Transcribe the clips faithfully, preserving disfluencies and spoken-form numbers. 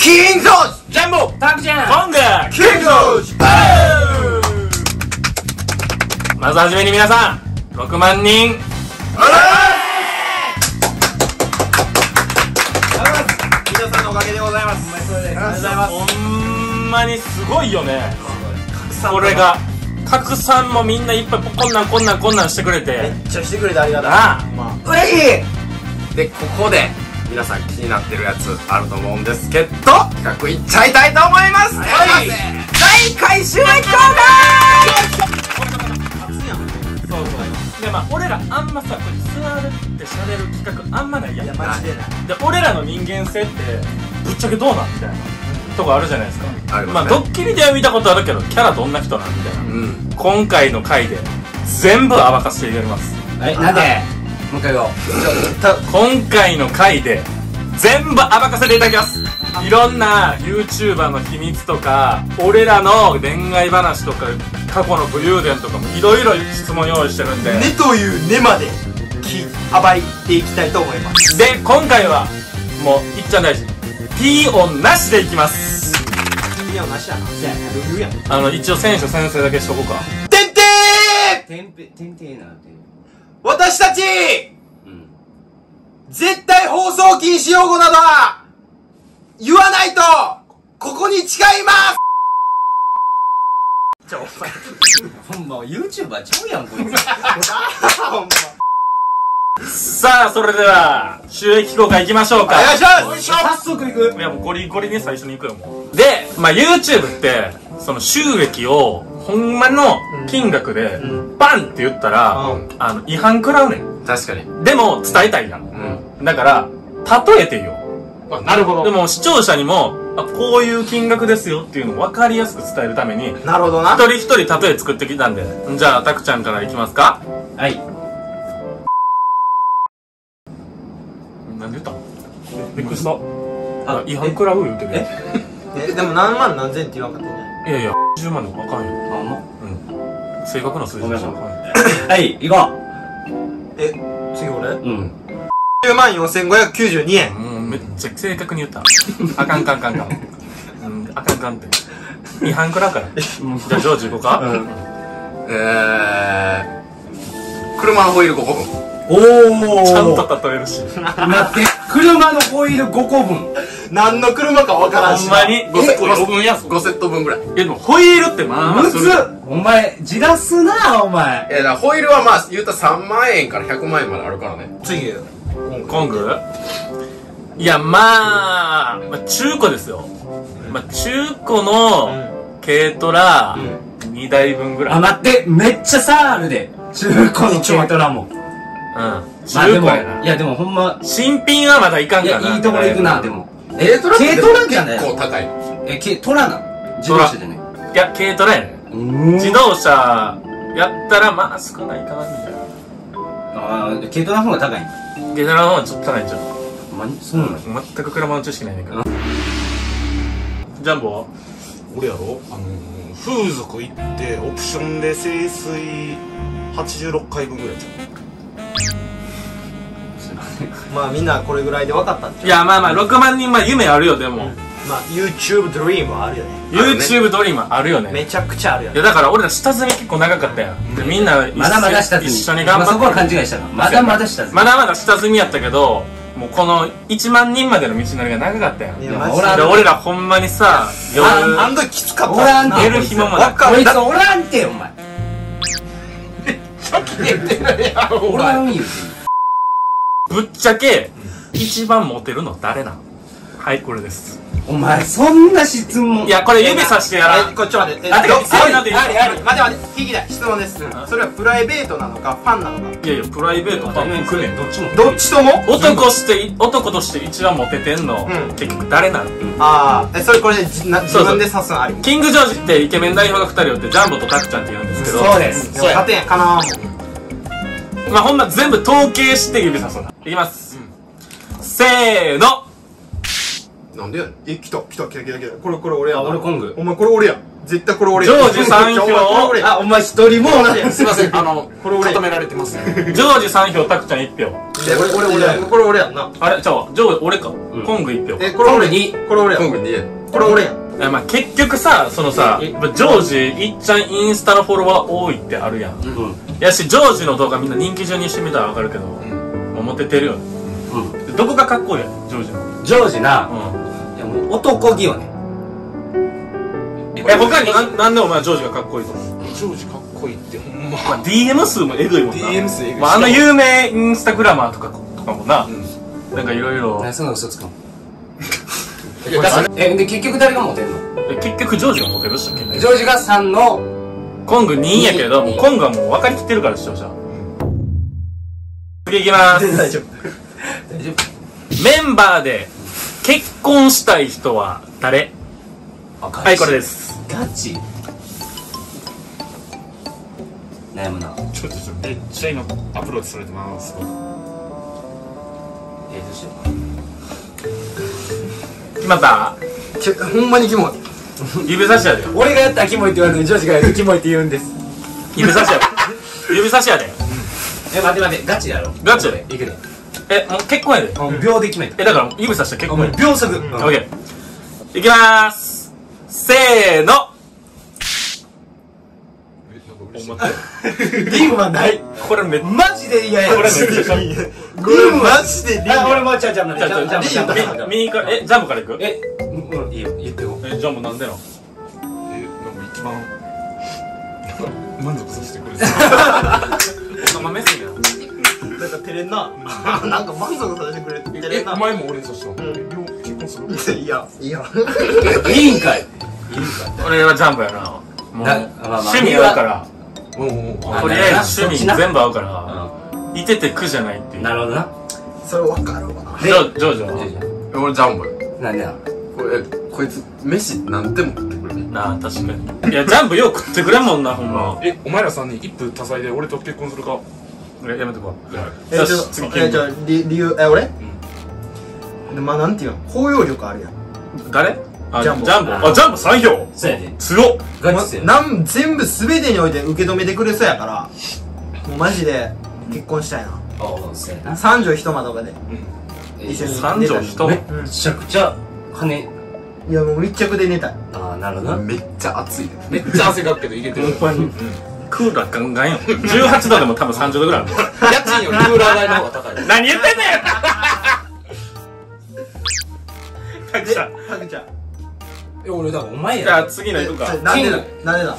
キングジョージ、 ジャンボ、 タクちゃん、 コング、 キングジョージ。 まずはじめに皆さんろくまんにん皆さんのおかげでございます。 ありがとうございます。 ほんまにすごいよね。これが拡散もみんないっぱいこんなんこんなんこんなんしてくれてめっちゃしてくれてありがたい。 なあ、 まあ嬉しい。 で、ここで皆さん気になってるやつあると思うんですけど、企画いっちゃいたいと思います。はい、大回収益動そうそうで、まあ俺らあんまさ、これ座るってしゃべる企画あんまないやん。 画。マジでない。 で、俺らの人間性ってぶっちゃけどうなんみたいなとこあるじゃないですか。 ありますね。 まあドッキリでは見たことあるけどキャラどんな人なんみたいな、 うん。 今回の回で全部暴かせていただきます。 はい、なんでもう一回言おう。 今回の回で全部暴かせていただきます。いろんな YouTuber の秘密とか俺らの恋愛話とか過去の武勇伝とかもいろいろ質問用意してるんで、 根という根までき暴いていきたいと思います。 で今回はもういっちゃん大事 P 音なしでいきます。 いや、なしやな。せやな。余裕やん。 あの一応選手先生だけしとこうか。 てんてーてんぺ、てんてーなんて。 私たちうん。 絶対放送禁止用語などは言わないとここに誓います。 じゃあお前ほんま YouTuber ちゃうやんこいつ。 ほんま。 さあそれでは収益効果いきましょうか。 お願いします。 早速いく。 いやもうゴリゴリに最初に行くよもう。で、まあ YouTube ってその収益をほんまの金額でバンって言ったら、 うん、 あの違反食らうねん。 確かに。 でも伝えたいやん。 うん。 だから例えてよ。 あ、なるほでも視聴者にもあこういう金額ですよっていうのを分かりやすく伝えるためになるほどな。 一人一人例え作ってきたんで、じゃあたくちゃんからいきますか。 はい。 なんで言ったの？びっくりした。 ああ、違反食らう言うてる。 ええ、でも何万何千って言わんかったね。 いやいや、じゅうまんでもあかんよ。 あんま。 うん。正確な数字でしょ。 ごめんはいはい、行こえ、次俺う。うん。 じゅうまんよんせんごひゃくきゅうじゅうにえん。 もうめっちゃ正確に言った。あかんかんかんかん。うん、あかんかんって。違反食らうから。じゃあ、ジョージ行こうか。 えー、車のホイールごこぶん。 おー。 ちゃんと例えるし。 待って、車のホイールごこぶん。 何の車かわからんし。 ほんまにごセットご分やぞ。 ごセット分ぐらい。 いやでも、ホイールってまあまあむずっする。 お前、じらすなお前。 いや、だからホイールはまあ、言うたらさんまんえんからひゃくまんえんまであるからね。次、 コングいや、まあ、まあ、中古ですよ。まあ、中古の軽トラにだいぶんぐらい。 あ、待って、めっちゃ差あるで。中古の軽トラも。 うん。中まあでも、 古やな。 いやでもほんま、 新品はまだいかんいや、 かな。 いいところ行くな、でも。 軽トラって軽トラじゃない結構高い。 え、軽トラな自動車じゃない。 いや、軽トラやね。 うーん自動車やったら、まあ少ないかな、みたいな。 あー、軽トラの方が高いんだ。 軽トラの方がちょっと高いんちゃう。 ま、そうなの。 全く車の知識ないねんから。ジャンボは俺やろあのー、風俗行ってオプションで清水はちじゅうろっかいぶんぐらいじまあみんなこれぐらいで分かったんちゃう。 いや、まあまあ、ろくまんにん、まあ夢あるよ、でも。 まあ YouTube ドリームはあるよね。 YouTube ドリームあるよね。 めちゃくちゃあるよね。 いや、だから俺ら下積み結構長かったやん。でみんな一緒まだまだ下積み。 一緒に頑張って。 まあそこは勘違いしたな。まだまだ下積み。 まだまだ下積みやったけど、もうこのいちまんにんまでの道のりが長かったやん。でいやマジ俺俺らほんまにさ、夜、 あん時きつかったおらんて寝る暇もなく。 こいつおらんて、お前。おらんよ。 ぶっちゃけ、一番モテるの誰なん？はい、これです。 お前、そんな質問。 いや、これ指さしてやらん。 え、こっちまで。え、 あてかどせーのでいいありあり。待って待って。聞きたい。質問です。それはプライベートなのか、ファンなのか。 いやいや、プライベートパンくれん。 どっちも。 どっちとも男して、男として一番モテてんの、 うん結局誰なん？ ああ、え、それこれでじな自分で刺すのあり。 キングジョージってイケメン代表がふたりおって、ジャンボとタクちゃんって言うんですけど、 そうです。 でも勝てん、かなわんもん。 まあほんま全部統計して指さすの。いきます。せーの。 なんでやねん。え、来た、来た、来た、来た、来た。これ、これ俺や。 あ俺コングお前これ俺や。絶対これ俺ジョージさん票お前これ俺や。 あ、お前一人もおらん。 ゃん。すいません、あの、 これ俺固められてますね。 ジョージさん票、タクちゃんいち票。 え、俺、俺、俺、これ俺やんな。 あれちゃうわ、ジョー俺か。コング一票。 え、これ俺にこれ俺やん。 コングにこれ俺やん。 え、まあ結局さ、そのさ、ジョージ、いっちゃんインスタのフォロワー多いってあるやん。やし、ジョージの動画みんな人気順にしてみたらわかるけど、もうモテてるよね。どこがかっこいいやん、ジョージの。 ジョージな、 うん。 いやもう男気よね。 え、他になんなんでお前ジョージがかっこいいと思う？ ジョージかっこいいってほんま。 まあ ディーエム 数もエグいもんな。 ディーエム 数エグい。 まああの有名インスタグラマーとかとかもな、なんかいろいろ。 何そんな嘘つくの？え、で結局誰がモテんの？ 結局ジョージがモテるっしょ、結局ジョージがさんのコングにやけど、もうコングはもう分かりきってるから視聴者。次いきまーす。 大丈夫。 大丈夫？ メンバーで結婚したい人は誰？はい、これです。 ガチ悩むな。 ちょっとちょっとめっちゃ今アプローチされてます。 えどうしよ決まった？ ちょ、ほんまにキモい。 指差しやでよ。 う。俺がやったらキモいって言われるのにジョージがやるとキモいって言うんです。 指差しやで。指差しやで。 え待って待ってガチやろ。 ガチでいくで。 え、もう結婚やで。 もう秒で決めて。 え、だから指差して結婚やで。 秒速。 オッケー。いきまーす。せーの。 リングはない。 これめっちゃ。 マジで嫌や。 これめっちゃ。 リングマジでリング。あ、俺もちゃうちゃうな。ちゃうちゃうちゃうちゃうちゃう。 右から、え、ジャンプからいく？ え、うん、いいよ、言ってよ。 え、ジャンプなんでの？ え、なんか一番満足させてくれてお生目線や。 なんか照れんな。なんか満足させてくれて照れえ、 んな。 お前も俺にさしたの？結婚する？ いや、いや。 いいんかい。いいんかい。 俺はジャンプやな。もう、 なまあまあ趣味合うから。 おうおうおう。 とりあえず趣味全部合うかうら、いてて苦じゃないっていう。 なるほどな。 それわかるわ。 ジョジョージは俺ジャンボよ。 なんでな。 これ、こいつ、飯何でも食ってくれる。 なあ、確かに。いや、ジャンプよく食ってくれんもんな、ほんま。 え、お前らさんに一夫多妻で俺と結婚するか？ え、やめとこう。 え、ちょ、 よし、次、 え、じゃあ、理理由、え、俺でまあ、なんていうの包容力あるやん。 誰？あ、ジジャンボャンボ。あ、ジャンボさん票。 そうやで。 強っ。 ガチっすよ。 なん全部全てにおいて受け止めてくれそうやからもうマジで結婚したいな。 ああ、そうやな。 三畳一間とかで一緒に三寝たい。 畳一間。 めちゃくちゃ金。 いやもう密着で寝たい。 ああ、なるほどな。 めっちゃ暑いで。 めっちゃ汗かくけどいけてる。 ほんまに。 クーラーガンガンよ。じゅうはちどでも多分さんじゅうどぐらいある。 家賃よりクーラー代の方が高い。 何言ってんねん。かくちゃん。 ハグちゃん。 え、俺だからお前じゃあや。 次の行くか。 なんでだなんでだ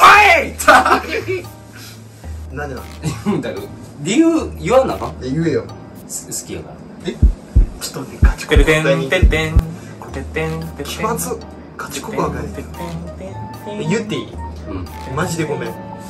おい。 なんでだだから理由言わんなあかん。 え言えよ。 好きやから。 ちょっと待ってガチてるてんてんてんてんてんてん。 気まずガチ告白やね。言っていい？ うん。 マジでごめん。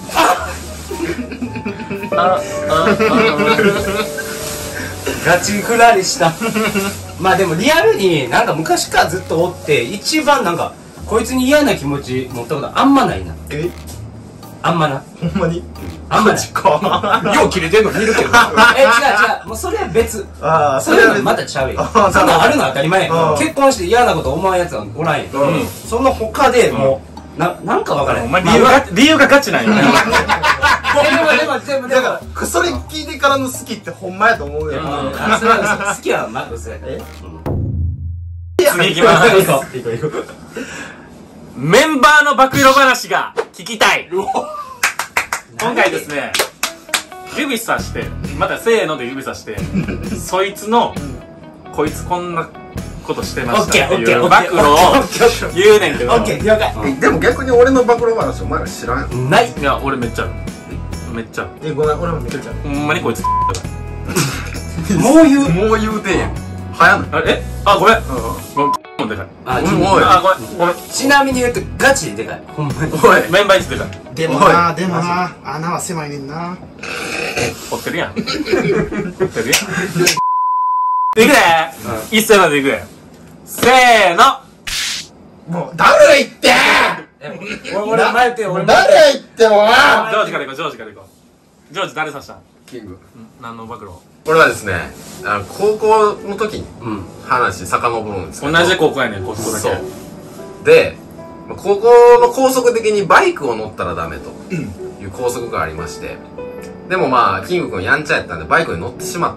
ガチフラリしたまあでもリアルになんか昔からずっとおって一番なんかこいつに嫌な気持ち持ったことあんまないな。 えあんまな。 ほんまに？ あんまない。 よう切れてんの見るけど。 え、違う違う。もうそれは別。 ああそれはまたちゃうよ。 あーそんなんあるの当たり前やあー結婚して嫌なこと思わんやつはおらんやん。 うんその他でもうななんかわからへん。 お前理由が理由がガチなんよね。 でもでもでもでもだからそれ聞いてからの好きってほんまやと思うよ。 あそれは好きはま嘘やから。 え次行きます。 行こう行こう行こう。 メンバーの暴露話が聞きたい。今回ですね、指さして、またせーので指さしてそいつのこいつこんなことしてましたっていう暴露を言うねんけど、 オッケー了解。 えでも逆に俺の暴露話お前ら知らんやん。 ない。 いや俺めっちゃある。めっちゃある。 えごめん俺も見てちゃう。 ほんまにこいつだかもう言う。 もう言うてんやん。早ない。 ら。あれえあごめんごめんもでかい。 あおいおいあごめんごめんちなみに言うとガチででかい。ほんまに。 おい。 メンバーにしてた。 でもなでもな穴は狭いねんな。 掘ってるやん掘ってるやん。いくで一斉までいくで。せーの。 もうだるいって俺前言って俺だるいってもうジョージから行こうジョージから行こう。ジョージ誰刺したん？ キング。 何の暴露？ これはですね、あの高校の時にうん。 話遡るんですけど。 同じ高校やねん高校だけ。 そうでまあ高校の校則的にバイクを乗ったらダメという校則がありまして、でもまあキング君やんちゃやったんでバイクに乗ってしまったと。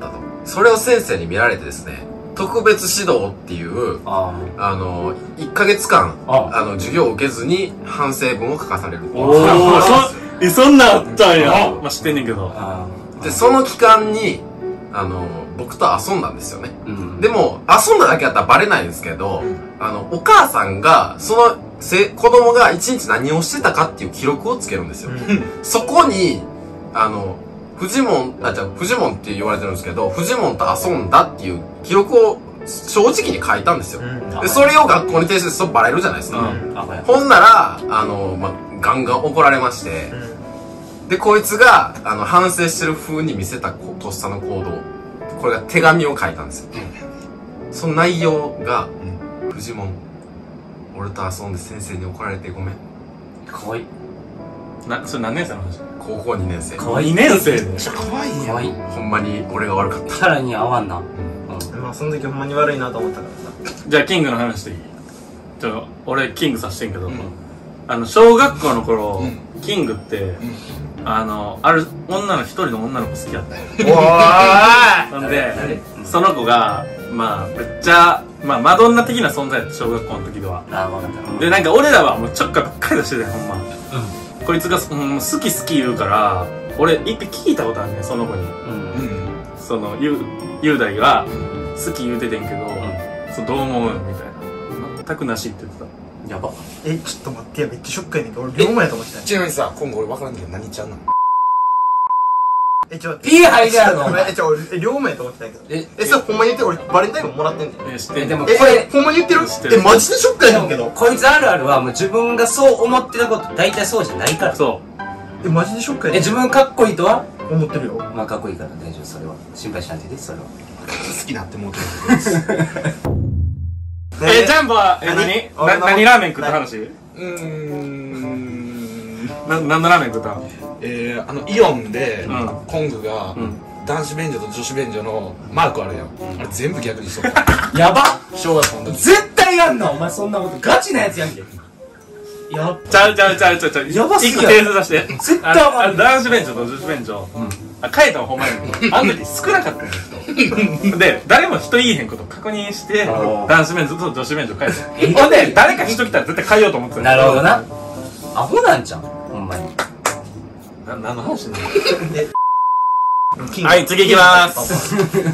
それを先生に見られてですね、特別指導っていう、 ああの、いっかげつかん、 ああの、授業を受けずに反省文を書かされる。 おお、そ、え、そんなんあったんや。まあ、知ってんねんけど。 あで、その期間に、あの、僕と遊んだんですよね。 うん。 でも、遊んだだけだったらバレないんですけど、あの、お母さんが、その、せ、子供が一日何をしてたかっていう記録をつけるんですよ。そこに、あの、フジモン、あ、じゃあ、フジモンって言われてるんですけど、フジモンと遊んだっていう記録を正直に書いたんですよ。で、それを学校に提出するとバレるじゃないですか。 うん。あ、ほや。 ほんなら、あの、ま、ガンガン怒られまして、で、こいつが、あの、反省してる風に見せたことっさの行動。これが手紙を書いたんですよ。その内容が、フジモン、俺と遊んで先生に怒られてごめん。 かわいい。 な、それ何年生の話？ 高校にねん生。 かわいい。 にねん生で。 可愛いかわいい。 ほんまに俺が悪かった。 キャラに合わんな。 まあその時ほんまに悪いなと思ったからさ。 じゃあ、キングの話でいい？ちょ、俺、キングさしてんけど、あの、小学校の頃、キングって、あの、ある女の一人の女の子好きやったよ。 おーなんで、その子が、まあ、めっちゃ、まあ、マドンナ的な存在だった、小学校の時では。 あ、わかった。 で、なんか俺らはもうちょっかばっかり出してたよ、ほんま。こいつが、うん、好き好き言うから、俺、一回聞いたことあるね、その子に。 うん。 その、ゆう、雄大が、好き言うててんけど、そうどう思うみたいな。全くなしって言ってた。 やば。 え、ちょっと待ってや、めっちゃショックやねんけど、俺両思いやと思ってたよ。 ちなみにさ、今後俺分からんけど何ちゃうの？ え、ちょ、 いい入りやろ。 え、ちょ、俺、え、両思いやと思ってたんやけど。 え、 え、それほんまに言ってる？俺、バレンタインももらってんねん。 え、知ってんでも、 え、 これ、 ほんまに言ってる？ 知ってるえ、マジでショックやねんけど。 こいつあるあるはもう自分がそう思ってたこと大体そうじゃないから。 そえ、マジでショックやえ、 ねん。 自分かっこいいとは思ってるよ。 まあかっこいいから大丈夫、それは。心配しないでね、それは。 好きなって思うてる。 う。え、ジャンボは、え、何何な、何ラーメン食った話？ うーん。 な、何のラーメン食ったの？ えー、あの、イオンで、 うんコングが、 ん男子便所と女子便所のマークあるやん。あれ全部逆にしとった。 やば小学校の時。 絶対やんなお前そんなこと。ガチなやつやんけ。やっちゃうちゃうちゃうちゃうちゃう。 やばすぎる一個訂正させて。 絶対あのわかんないあの男子便所と女子便所。あ、書いたのほんまに。あの時少なかったんですよ。で、誰も人言いへんことを確認して、 ー男子便所と女子便所書いえた。ほんで、誰か人来たら絶対変えようと思ってた。 なるほどな。アホなんじゃん。ほんまに。 な、何の話なの？ 金はい、次行きまーす。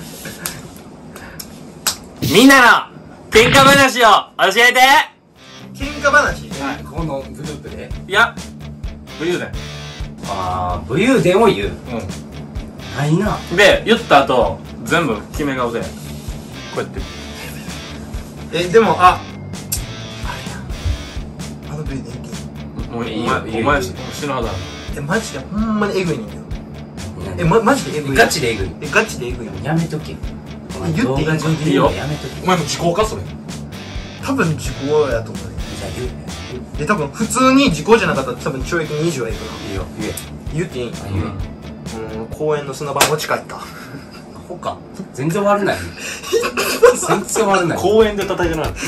みんなの喧嘩話を教えて。 喧嘩話。 このグループで。 いや、武勇伝。 あー、武勇伝を言う。ないな。 で、言った後、全部決め顔で、こうやって。 え、でも、あ、あれや。あの部位でいいもう、 いいよお前、 いいよお前、死ぬはずある。 え、マジでほんまにエグいねんけど。え、ま、マジでエグい。 ガチでエグい。 え、ガチでエグいよ。 やめとけ。お前言っていい動画上で言うのやめとけ。 お前も時効かそれ。 多分時効やと思うね。 じゃあ言う。 え、多分普通に時効じゃなかったら多分懲役にじゅうはいくな。 言うよ。言え。 言っていいんあ、言え。 うん、公園の砂場持ち帰った。 アホか。全然悪ない。全然悪ない。 公園で叩いてなかった。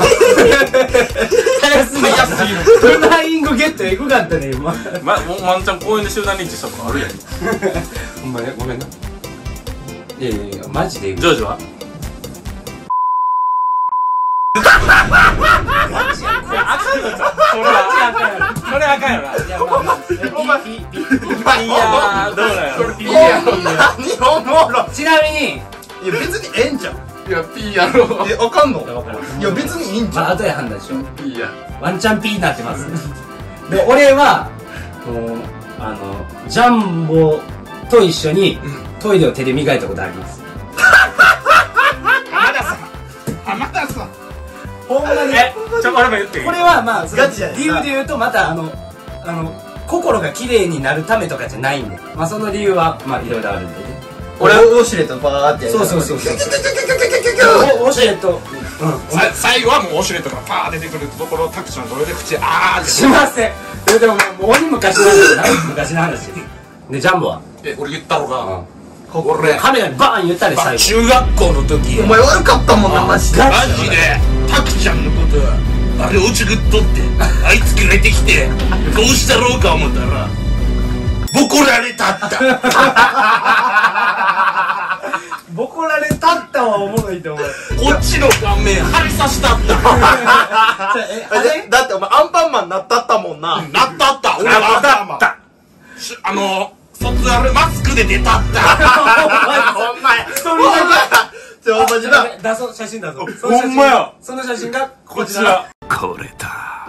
早すぎる。フライングゲットエグかったね、今。 ま、もうワンちゃん公園で集団リンチしたことあるやん。 ほんまね、ごめんな。いやいやいや、マジでエグい。 ジョージはそれはそれあかんよな。 いや、まあまあ、お前、 いやー、どうだよ。 ピーやろ。 何おもろちなみに、 いや別にええんじゃん。 いや、ピーやろ。 え、あかんの？ いや、わからん。 いや別にいいんじゃん。 まあ、後で判断しよう。 ピーや。 ワンチャンピーになってます。で、俺は、もう、あの、ジャンボと一緒にトイレを手で磨いたことあります。 浜田さん。 ほんまに。 え、ちょ、俺も言っていい？ これはまあ、 ガチじゃない理由で言うと、またあの、あの、心が綺麗になるためとかじゃないんで。まあ、その理由は、まあ、いろいろあるんでね。 俺、ウォシュレットバーってやる。 そうそうそうそう。お、教えと、うん。 さ最後はもうウォシュレットがパー出てくるところをタクシーのどれで口あーってしません。えでももう大昔の話だな。昔の話。で、ジャンボはえ俺言ったのが、 うん俺カメラにバーン言ったで最後。 中学校の時お前悪かったもんな、マジで。 ガマジでタクちゃんのことあれおちぐっとってあいつ連れてきてどうしたろうか思ったらボコられたったボコはおもろいって思う。 こっちの顔面張り刺したったえ、あれだってお前アンパンマンなったったもんな。 なったった俺はアンパンマンしあの卒アルマスクで出たったほんまや。 それだちょ、ほんまにな。 け。出そう、写真出そう。 ほんまや。 その写真がこちら。 こちら。 これだ。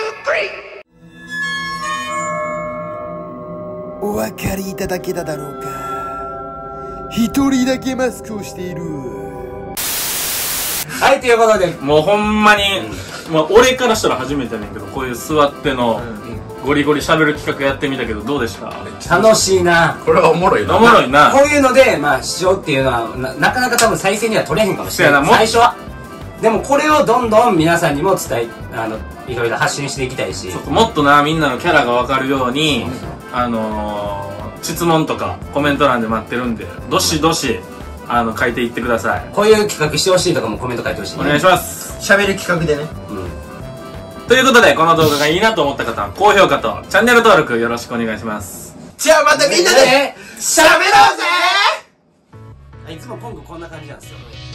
お分かりいただけただろうか。一人だけマスクをしている。 はい、ということで、 もうほんまに、まあ俺からしたら初めてやねんけど、こういう座ってのゴリゴリ喋る企画やってみたけど、どうでした？ 楽しいな。 これはおもろいな。 おもろいな。 こういうので、まあ、視聴っていうのはな、なかなか多分再生には取れへんかもしれない。 そうやなもう最初は。でもこれをどんどん皆さんにも伝え、あの、いろいろ発信していきたいし。 もっとな、みんなのキャラがわかるように、あのー、質問とかコメント欄で待ってるんで、どしどし、あの、書いていってください。 こういう企画してほしいとかもコメント書いてほしい、ね。 お願いします。 喋る企画でね。 うん。 ということで、この動画がいいなと思った方は、高評価とチャンネル登録よろしくお願いします。 じゃあまたみんなで喋ろうぜ。 喋ろうぜ。 いつも今後こんな感じなんですよ。